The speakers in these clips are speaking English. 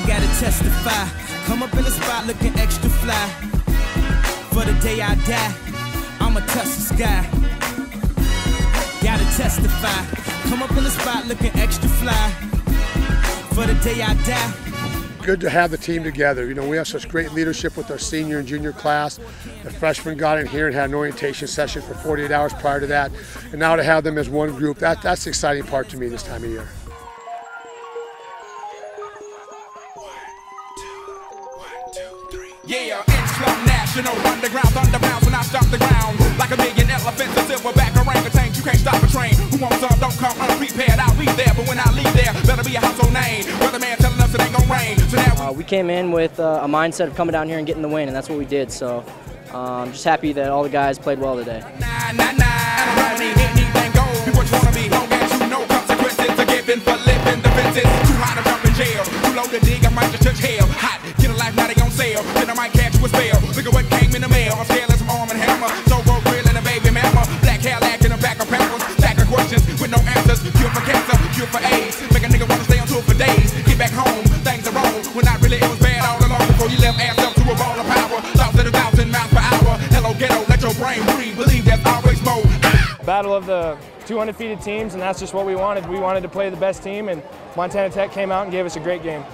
gotta testify. Come up in the spot looking extra fly. For the day I die, I'ma touch the sky. Gotta testify. Come up in the spot looking extra fly. For the day I die. Good to have the team together. You know, we have such great leadership with our senior and junior class. The freshmen got in here and had an orientation session for 48 hours prior to that. And now to have them as one group, that's the exciting part to me this time of year. Yeah, Islam National, underground, thunderbounds when I stop the ground. Like a million elephants, a silverback orangutan, you can't stop a train. Who wants some, don't come unprepared, I'll be there. But when I leave there, better be a household name. Weatherman telling us it ain't gonna rain. So now we came in with a mindset of coming down here and getting the win, and that's what we did. So I'm just happy that all the guys played well today. Anything goes, be what you wanna be, long as you know consequences are given for living defenses. Too hot to jump in jail, too low to dig, I might just touch hell. Hot, get a life, now they on sale, then I might catch you a spell. Look at what came in the mail, I'm scared as some arm and hammer. So go grill and a baby mama, black Cadillac in the back of pampers. Stack of questions with no answers, cure for cancer, cure for AIDS. Make a nigga wanna stay on tour for days. Get back home, things are wrong, when not really it was bad all along. Before you left ass up to a ball of power, thoughts at 1,000 miles per hour. Hello ghetto, let your brain breathe, believe there's always more. Battle of the two undefeated teams, and that's just what we wanted. We wanted to play the best team, and Montana Tech came out and gave us a great game.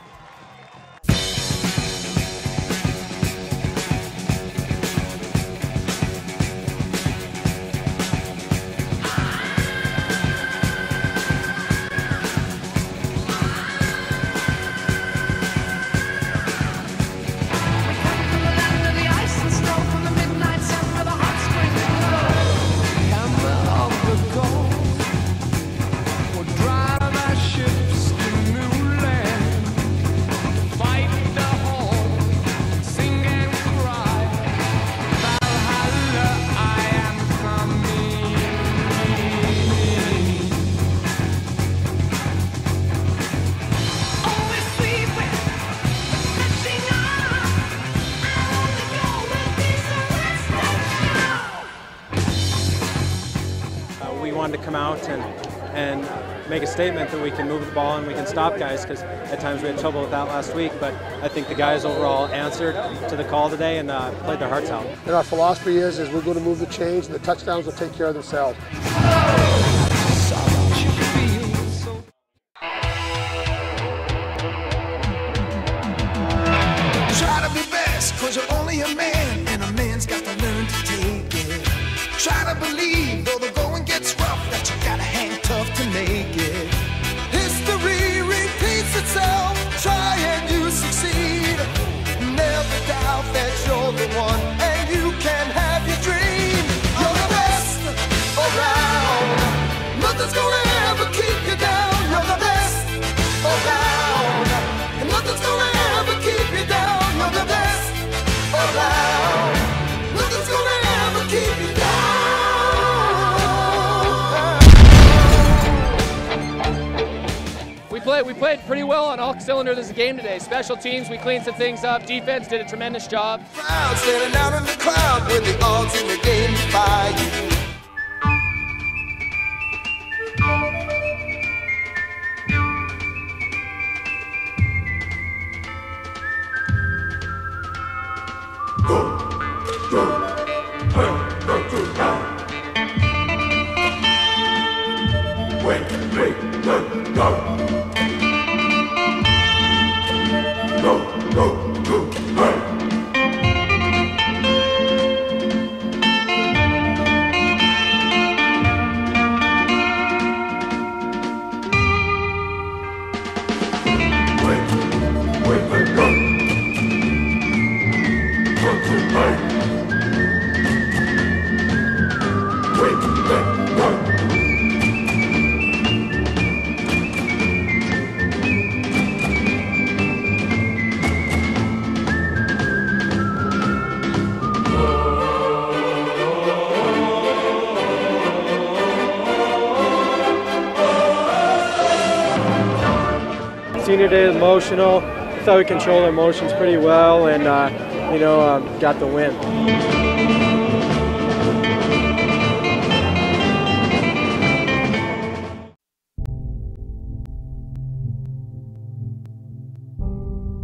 We wanted to come out and make a statement that we can move the ball and we can stop guys, because at times we had trouble with that last week, but I think the guys overall answered to the call today and played their hearts out. And our philosophy is we're going to move the chains and the touchdowns will take care of themselves. Try to be best, cause you're only a man, and a man's got to learn to take it. Try to believe, though the going gets rough, that you gotta hang tough to make it. History repeats itself, try and you succeed. Never doubt that you're the one, and you can have your dream. You're the best around, nothing's gonna ever keep you down. You're the best around, and nothing's gonna ever keep you down. You're the best around, nothing's gonna ever keep you down. We played pretty well on all cylinders this game today. Special teams, we cleaned some things up. Defense did a tremendous job. Standing out in the crowd when the odds in the game defy you. Senior day is emotional. I thought we controlled our emotions pretty well, and got the win.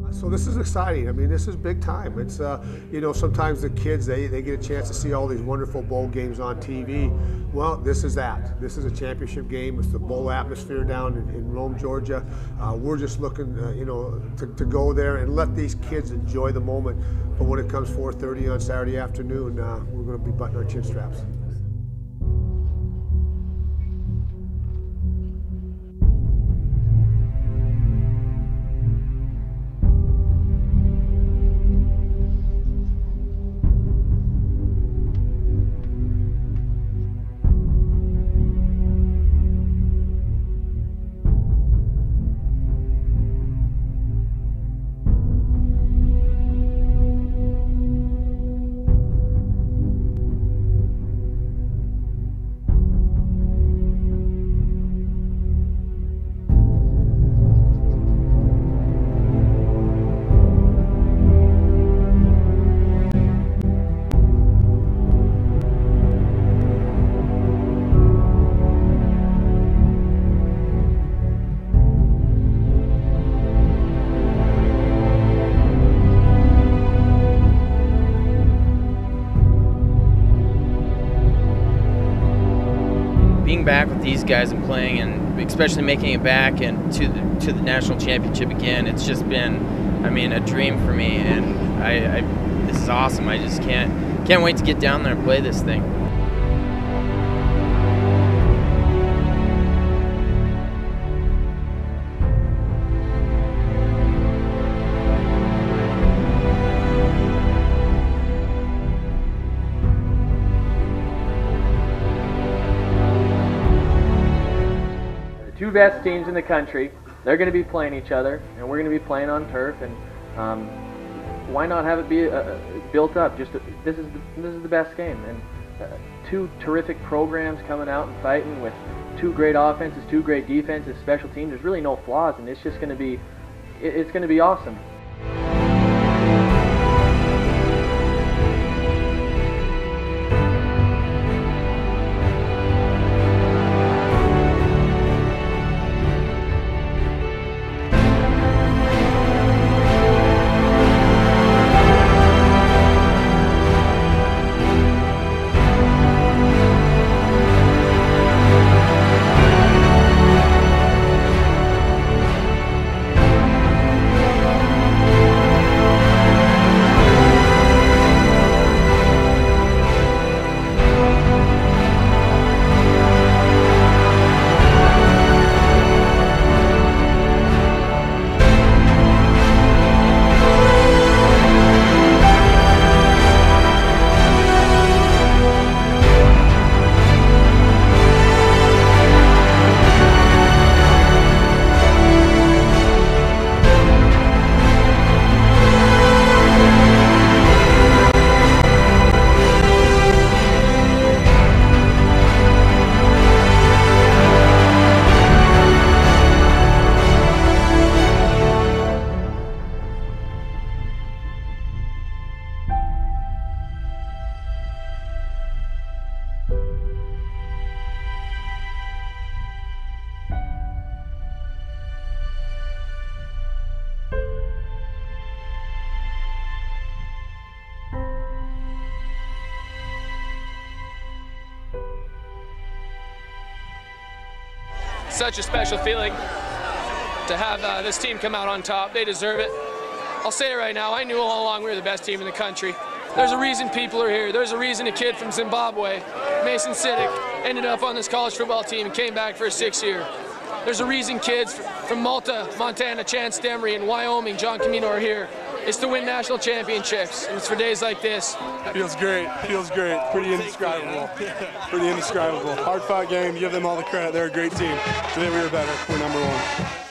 So this is exciting. I mean, this is big time. It's, you know, sometimes the kids, they get a chance to see all these wonderful bowl games on TV. Well, this is that. This is a championship game. It's the bowl atmosphere down in Rome, Georgia. We're just looking, you know, to go there and let these kids enjoy the moment. But when it comes 4:30 on Saturday afternoon, we're going to be buttoning our chin straps. Being back with these guys and playing, and especially making it back and to the national championship again, it's just been, I mean, a dream for me, and this is awesome. I just can't wait to get down there and play this thing. Two best teams in the country, they're going to be playing each other, and we're going to be playing on turf, and why not have it be built up? This is the best game, and two terrific programs coming out and fighting with two great offenses, two great defenses, special teams. There's really no flaws, and it's just going to be, it's going to be awesome. Such a special feeling to have this team come out on top. They deserve it. I'll say it right now, I knew all along we were the best team in the country. There's a reason people are here. There's a reason a kid from Zimbabwe, Mason Siddick, ended up on this college football team and came back for a 6th year. There's a reason kids from Malta, Montana, Chance Demery, and Wyoming, John Camino, are here. It's to win national championships, and it's for days like this. Feels great, pretty indescribable, Hard-fought game, give them all the credit, they're a great team. Today we were better, we're #1.